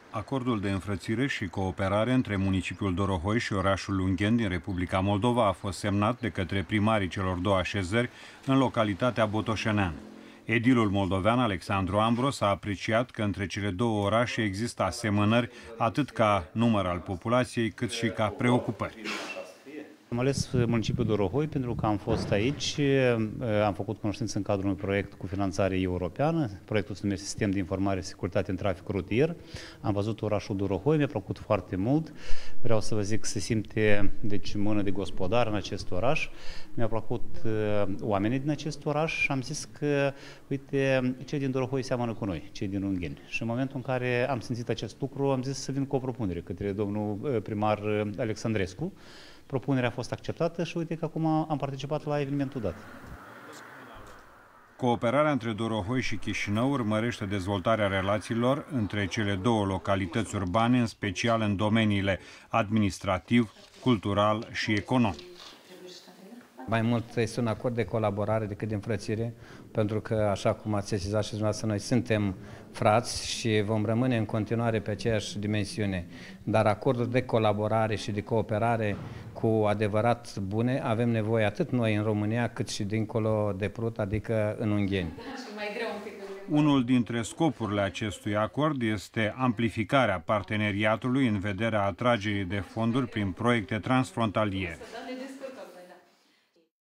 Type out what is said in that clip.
Acordul de înfrățire și cooperare între municipiul Dorohoi și orașul Lunghen din Republica Moldova a fost semnat de către primarii celor două așezări în localitatea Botoșenean. Edilul moldovean Alexandru Ambros a apreciat că între cele două orașe există asemănări atât ca număr al populației, cât și ca preocupări. Am ales municipiul Dorohoi pentru că am fost aici, am făcut cunoștință în cadrul unui proiect cu finanțare europeană. Proiectul se numește Sistem de Informare și Securitate în Trafic Rutier. Am văzut orașul Dorohoi, mi-a plăcut foarte mult. Vreau să vă zic că se simte mână de gospodar în acest oraș. Mi-a plăcut oamenii din acest oraș și am zis că, uite, cei din Dorohoi seamănă cu noi, cei din Ungheni. Și în momentul în care am simțit acest lucru, am zis să vin cu o propunere către domnul primar Alexandrescu. Propunerea a fost acceptată și uite că acum am participat la evenimentul dat. Cooperarea între Dorohoi și Chișinău urmărește dezvoltarea relațiilor între cele două localități urbane, în special în domeniile administrativ, cultural și economic. Mai mult este un acord de colaborare decât de înfrățire, pentru că, așa cum ați sesizat și dumneavoastră, noi suntem frați și vom rămâne în continuare pe aceeași dimensiune. Dar acorduri de colaborare și de cooperare cu adevărat bune avem nevoie atât noi în România, cât și dincolo de Prut, adică în Ungheni. Unul dintre scopurile acestui acord este amplificarea parteneriatului în vederea atragerii de fonduri prin proiecte transfrontaliere.